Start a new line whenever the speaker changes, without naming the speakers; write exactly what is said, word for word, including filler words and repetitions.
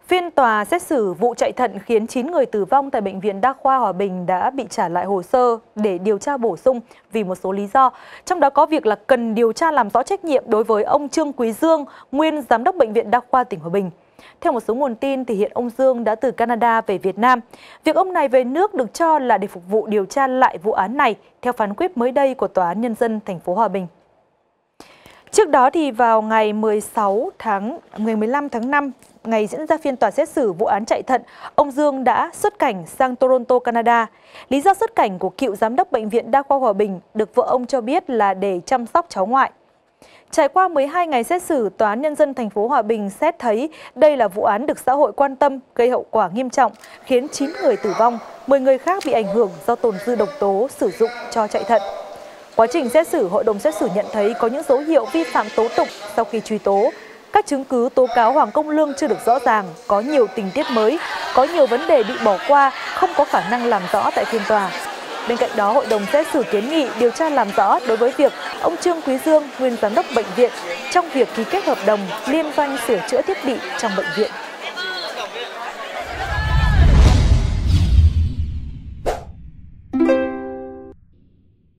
Phiên tòa xét xử vụ chạy thận khiến chín người tử vong tại Bệnh viện Đa khoa Hòa Bình đã bị trả lại hồ sơ để điều tra bổ sung vì một số lý do. Trong đó có việc là cần điều tra làm rõ trách nhiệm đối với ông Trương Quý Dương, nguyên Giám đốc Bệnh viện Đa khoa tỉnh Hòa Bình. Theo một số nguồn tin, thì hiện ông Dương đã từ Canada về Việt Nam. Việc ông này về nước được cho là để phục vụ điều tra lại vụ án này, theo phán quyết mới đây của Tòa án Nhân dân thành phố Hòa Bình. Trước đó thì vào ngày mười sáu tháng, ngày mười lăm tháng năm, ngày diễn ra phiên tòa xét xử vụ án chạy thận, ông Dương đã xuất cảnh sang Toronto, Canada. Lý do xuất cảnh của cựu giám đốc Bệnh viện Đa khoa Hòa Bình được vợ ông cho biết là để chăm sóc cháu ngoại. Trải qua mười hai ngày xét xử, Tòa án Nhân dân thành phố Hòa Bình xét thấy đây là vụ án được xã hội quan tâm, gây hậu quả nghiêm trọng, khiến chín người tử vong, mười người khác bị ảnh hưởng do tồn dư độc tố sử dụng cho chạy thận. Quá trình xét xử, hội đồng xét xử nhận thấy có những dấu hiệu vi phạm tố tụng sau khi truy tố. Các chứng cứ tố cáo Hoàng Công Lương chưa được rõ ràng, có nhiều tình tiết mới, có nhiều vấn đề bị bỏ qua, không có khả năng làm rõ tại phiên tòa. Bên cạnh đó, hội đồng xét xử kiến nghị điều tra làm rõ đối với việc ông Trương Quý Dương, nguyên giám đốc bệnh viện, trong việc ký kết hợp đồng liên doanh sửa chữa thiết bị trong bệnh viện.